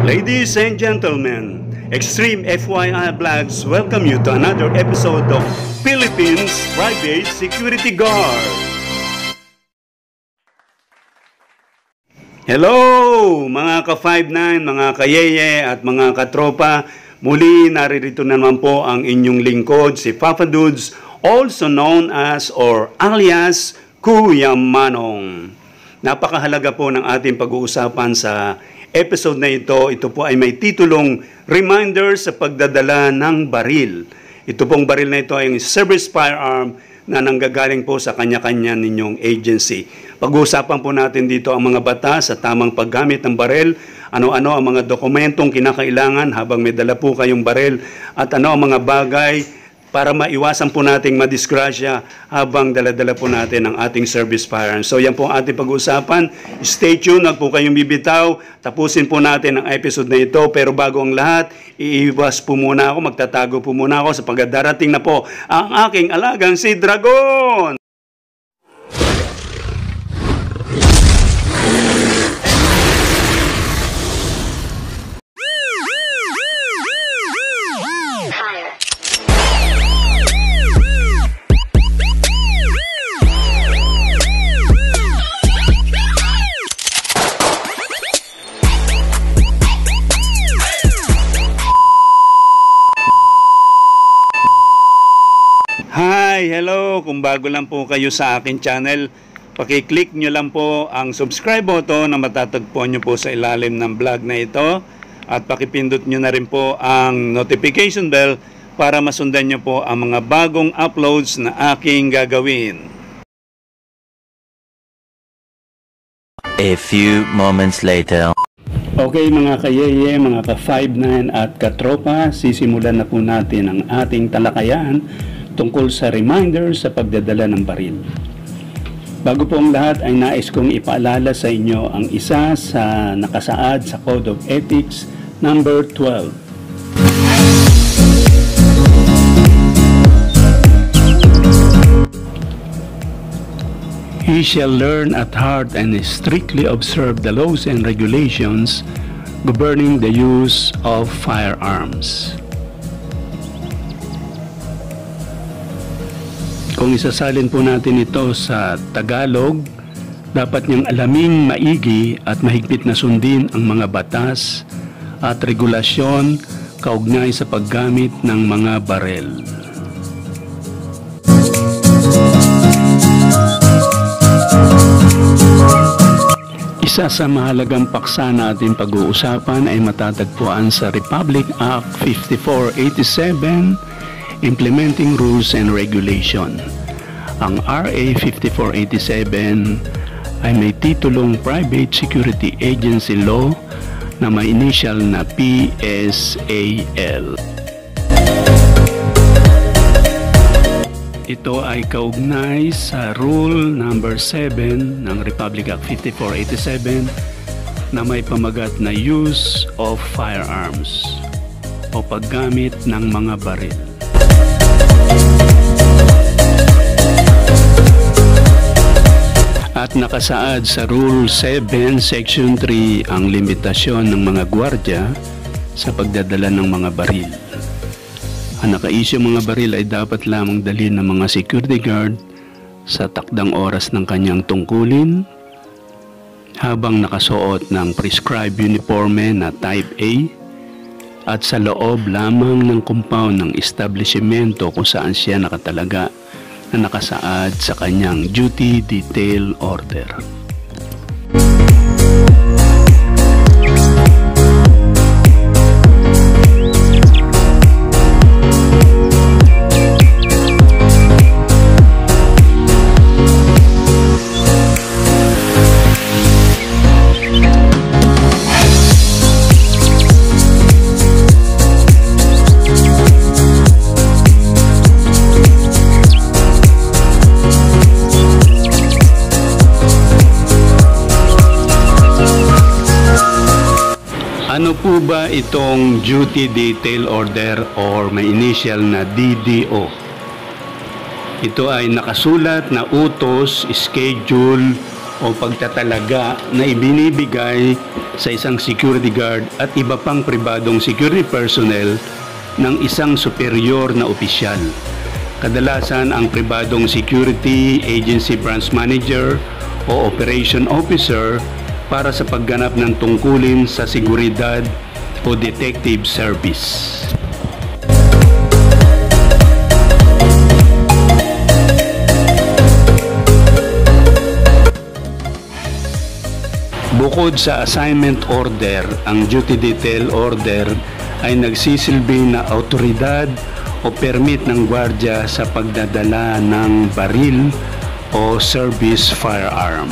Ladies and gentlemen, Extreme FYI Vlogs welcome you to another episode of Philippines Private Security Guard. Hello mga ka-59, mga kayeye at mga katropa. Muli naririto na naman po ang inyong lingkod, si Papa Dudes, also known as or alias Kuya Manong. Napakahalaga po ng ating pag-uusapan sa episode na ito. Ito po ay may titulong Reminder sa Pagdadala ng Baril. Ito pong baril na ito ay ang service firearm na nanggagaling po sa kanya-kanya ninyong agency. Pag-uusapan po natin dito ang mga batas sa tamang paggamit ng baril, ano-ano ang mga dokumentong kinakailangan habang may dala po kayong baril, at ano ang mga bagay para maiwasan po nating madisgrasya habang dala-dala po natin ang ating service firearm. So yan po ang ating pag-uusapan. Stay tuned, wag po kayong bibitaw. Tapusin po natin ang episode na ito. Pero bago ang lahat, iiwas po muna ako, magtatago po muna ako sapagkat darating na po ang aking alagang si Dragon! Hi! Hello! Kung bago lang po kayo sa akin channel, pakiclick nyo lang po ang subscribe button na matatagpuan nyo po sa ilalim ng vlog na ito, at pakipindot nyo na rin po ang notification bell para masundan nyo po ang mga bagong uploads na aking gagawin. A few moments later. Okay mga kayeye, mga ka-59 at katropa, sisimulan na po natin ang ating talakayan tungkol sa reminder sa pagdadala ng baril. Bago po ang lahat ay nais kong ipaalala sa inyo ang isa sa nakasaad sa Code of Ethics number 12. He shall learn at heart and strictly observe the laws and regulations governing the use of firearms. Kung isasalin po natin ito sa Tagalog, dapat niyang alaming maigi at mahigpit na sundin ang mga batas at regulasyon kaugnay sa paggamit ng mga barel. Isa sa mahalagang paksa na ating pag-uusapan ay matatagpuan sa Republic Act 5487, Implementing Rules and Regulation. Ang RA 5487 ay may titulong Private Security Agency Law na may initial na PSAL. Ito ay kaugnay sa Rule number 7 ng Republic Act 5487 na may pamagat na Use of Firearms o paggamit ng mga baril. At nakasaad sa Rule 7, Section 3 ang limitasyon ng mga gwardya sa pagdadala ng mga baril. Ang naka-issue mga baril ay dapat lamang dalhin ng mga security guard sa takdang oras ng kanyang tungkulin habang nakasuot ng prescribed uniforme na Type A at sa loob lamang ng compound ng establishmento kung saan siya nakatalaga na nakasaad sa kanyang duty detail order. Ano po ba itong Duty Detail Order or may initial na DDO? Ito ay nakasulat na utos, schedule o pagtatalaga na ibinibigay sa isang security guard at iba pang pribadong security personnel ng isang superior na opisyal. Kadalasan ang pribadong security agency branch manager o operation officer para sa pagganap ng tungkulin sa seguridad o detective service. Bukod sa assignment order, ang duty detail order ay nagsisilbi na autoridad o permit ng gwardya sa pagdadala ng baril o service firearm.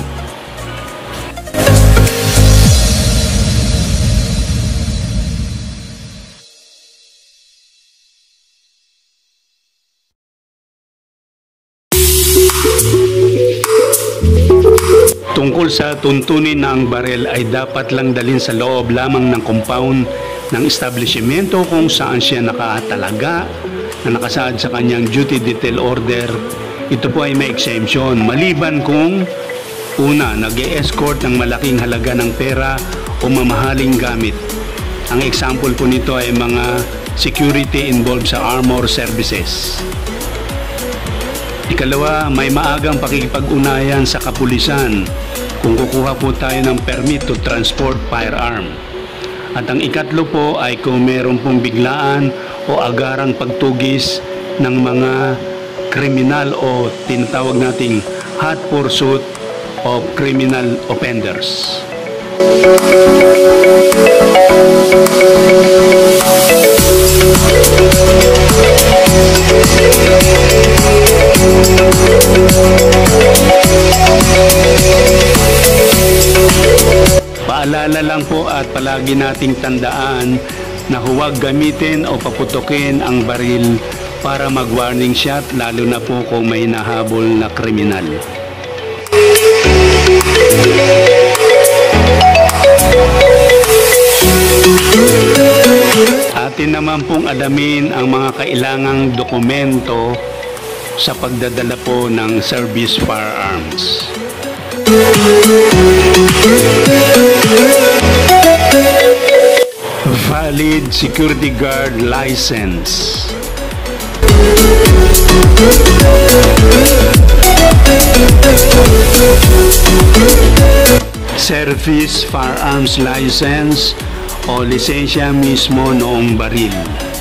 Tungkol sa tuntunin na ang baril ay dapat lang dalhin sa loob lamang ng compound ng establishmento kung saan siya nakatalaga na nakasaad sa kanyang duty detail order, ito po ay may exemption maliban kung una, nag-e-escort ng malaking halaga ng pera o mamahaling gamit. Ang example po nito ay mga security involved sa armor services. Ikalawa, may maagang pakikipag-unayan sa kapulisan kung kukuha po tayo ng permit to transport firearm. At ang ikatlo po ay kung meron pong biglaan o agarang pagtugis ng mga kriminal o tinatawag nating hot pursuit of criminal offenders. Paalala lang po at palagi nating tandaan na huwag gamitin o paputukin ang baril para mag-warning shot, lalo na po kung may nahabol na kriminal. Atin naman pong alamin ang mga kailangang dokumento sa pagdadala po ng service firearms. Valid security guard license. Service firearms license o lisensya mismo noong baril.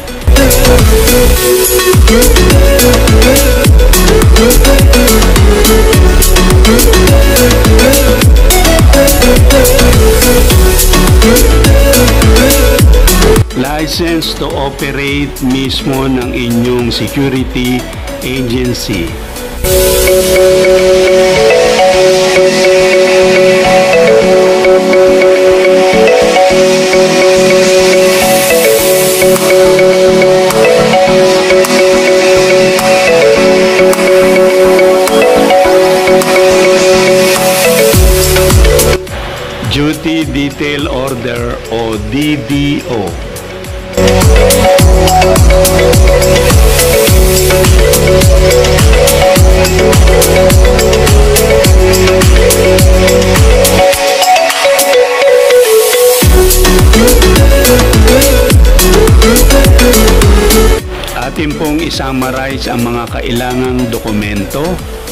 License to operate mismo ng inyong security agency. Duty Detail Order o DDO. Atin pong isummarize ang mga kailangang dokumento: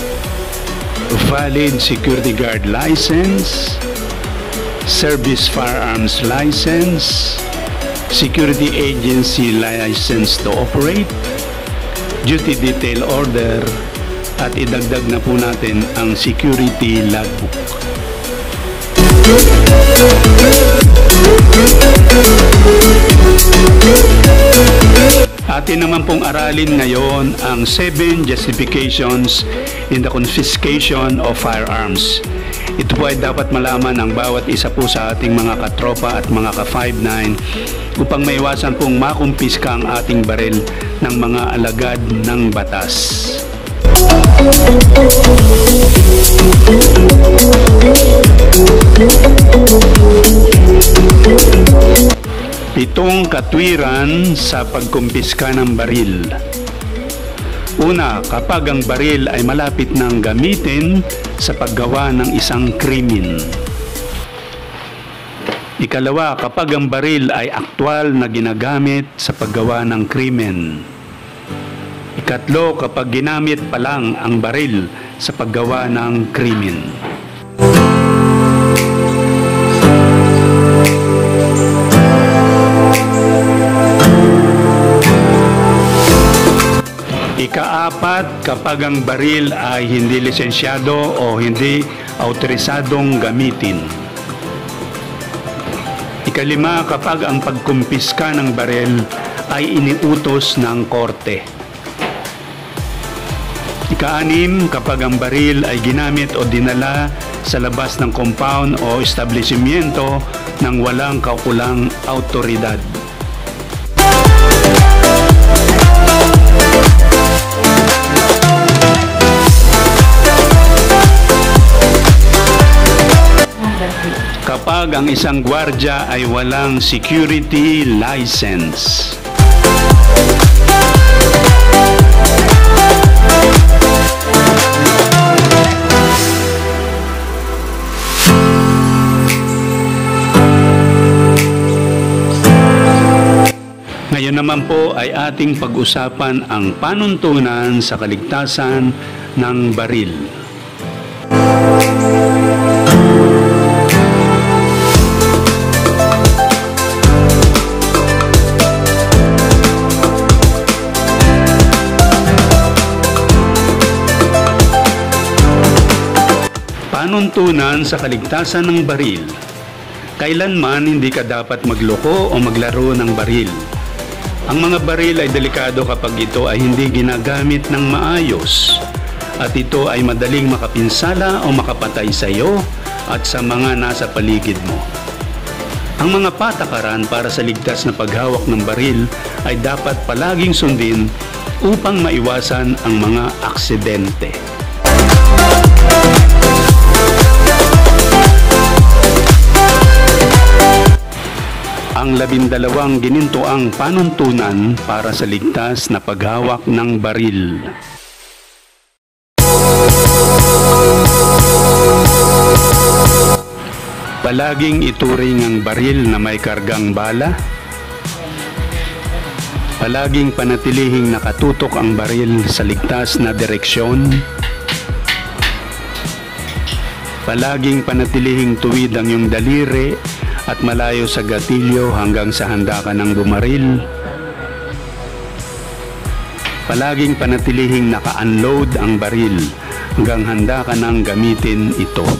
valid security guard license, service firearms license, security agency license to operate, duty detail order, at idagdag na po natin ang security logbook. Atin naman pong aralin ngayon ang 7 justifications in the confiscation of firearms. Ito po ay dapat malaman ng bawat isa po sa ating mga katropa at mga ka-5-9 upang maiwasan pong makumpiska ang ating baril ng mga alagad ng batas. Pitong katwiran sa pagkumpiska ng baril. Una, kapag ang baril ay malapit nang gamitin sa paggawa ng isang krimen. Ikalawa, kapag ang baril ay aktwal na ginagamit sa paggawa ng krimen. Ikatlo, kapag ginamit pa lang ang baril sa paggawa ng krimen. Ikaapat, kapag ang baril ay hindi lisensyado o hindi autorisadong gamitin. Ikalima, kapag ang pagkumpiska ng baril ay iniutos ng korte. Ikaanim, kapag ang baril ay ginamit o dinala sa labas ng compound o establishmento ng walang kaukulang autoridad. Kapag ang isang gwardya ay walang security license. Ngayon naman po ay ating pag-usapan ang panuntunan sa kaligtasan ng baril. Panuntunan sa kaligtasan ng baril. Kailanman hindi ka dapat magloko o maglaro ng baril. Ang mga baril ay delikado kapag ito ay hindi ginagamit ng maayos at ito ay madaling makapinsala o makapatay sa iyo at sa mga nasa paligid mo. Ang mga patakaran para sa ligtas na paghawak ng baril ay dapat palaging sundin upang maiwasan ang mga aksidente. Ang 12 ginintoang panuntunan para sa ligtas na paghawak ng baril. Palaging ituring ang baril na may kargang bala. Palaging panatilihing nakatutok ang baril sa ligtas na direksyon. Palaging panatilihing tuwid ang iyong daliri at malayo sa gatilyo hanggang sa handa ka ng bumaril. Palaging panatilihing naka-unload ang baril hanggang handa ka ng gamitin ito.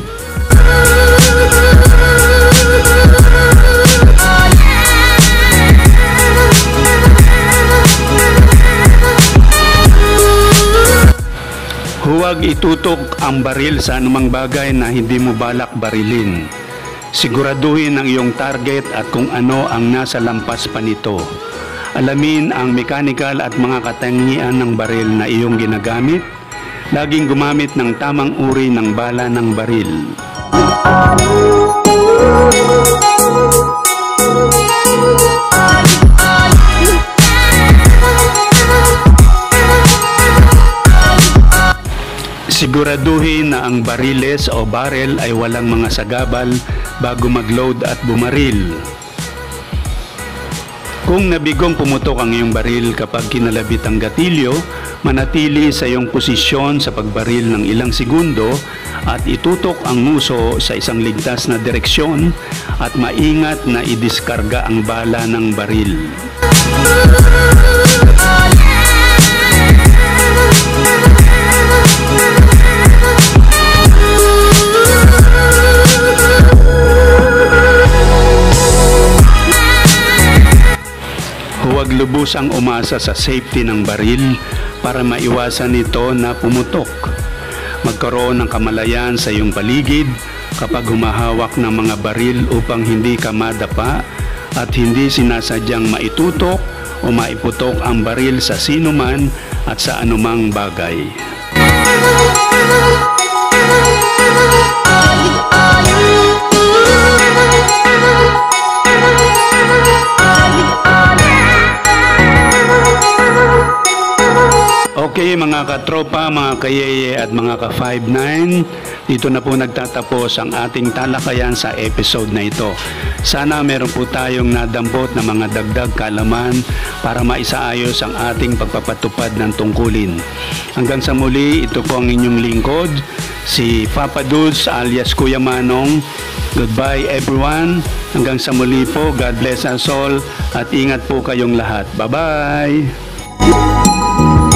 Huwag itutok ang baril sa anumang bagay na hindi mo balak barilin. Siguraduhin ang iyong target at kung ano ang nasa lampas pa nito. Alamin ang mechanical at mga katangian ng baril na iyong ginagamit. Laging gumamit ng tamang uri ng bala ng baril. Siguraduhin na ang bariles o barrel ay walang mga sagabal bago mag-load at bumaril. Kung nabigong pumutok ang iyong baril kapag kinalabit ang gatilyo, manatili sa iyong posisyon sa pagbaril ng ilang segundo at itutok ang nguso sa isang ligtas na direksyon at maingat na idiskarga ang bala ng baril. Huwag lubusang umasa sa safety ng baril para maiwasan ito na pumutok. Magkaroon ng kamalayan sa iyong paligid kapag humahawak ng mga baril upang hindi ka madapa at hindi sinasadyang maitutok o maiputok ang baril sa sinuman at sa anumang bagay. Okay, mga katropa, mga kayeye at mga ka-59, dito na po nagtatapos ang ating talakayan sa episode na ito. Sana meron po tayong nadampot na mga dagdag kaalaman para maisaayos ang ating pagpapatupad ng tungkulin. Hanggang sa muli, ito po ang inyong lingkod, si Papa Dudes alias Kuya Manong. Goodbye everyone. Hanggang sa muli po, God bless us all at ingat po kayong lahat. Bye-bye!